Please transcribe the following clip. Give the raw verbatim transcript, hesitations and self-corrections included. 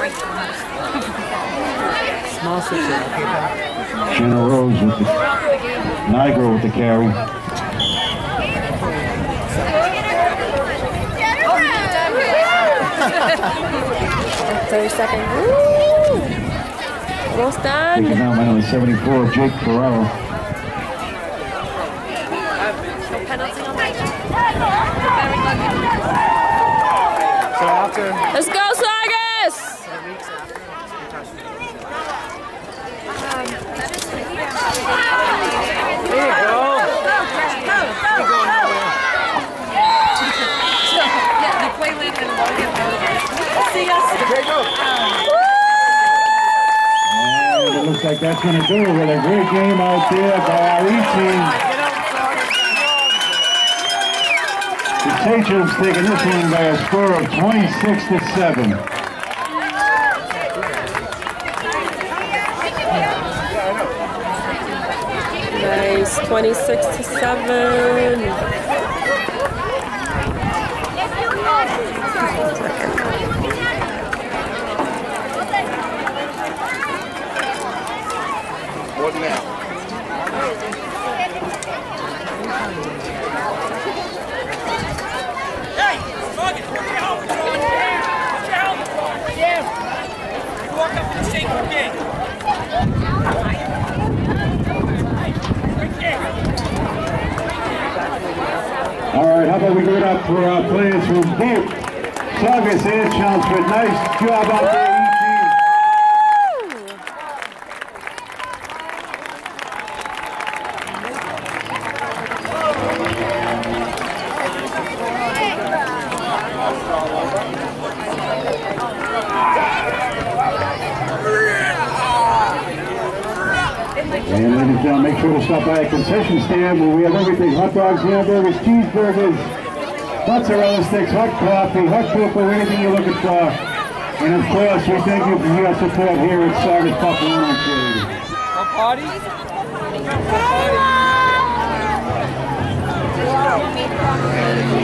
Small situation. Shannon Rose with the Nigro with the carry. thirty seconds. Woo! Almost done. Taking out by number seventy-four, Jake Ferraro. So after. Let's go, Saugus! There you go. And it looks like that's going to do it with a great game out there by our E team. The Sachem's taking this one by a score of twenty-six to seven. Nice, twenty-six to seven. What now? Hey, Saugus, put your helmet on. Put your helmet on. Yeah. You walk up to the safety gate. All right, how about we give it up for our players from both Saugus and Chelmsford. Nice job out there, E team. And ladies and gentlemen, make sure to stop by a concession stand where we have everything: hot dogs, hamburgers, cheeseburgers, mozzarella sticks, hot coffee, hot cocoa, anything you're looking for. And of course, we thank you for your support here at Saugus Buffalo and Charity. A party? A party?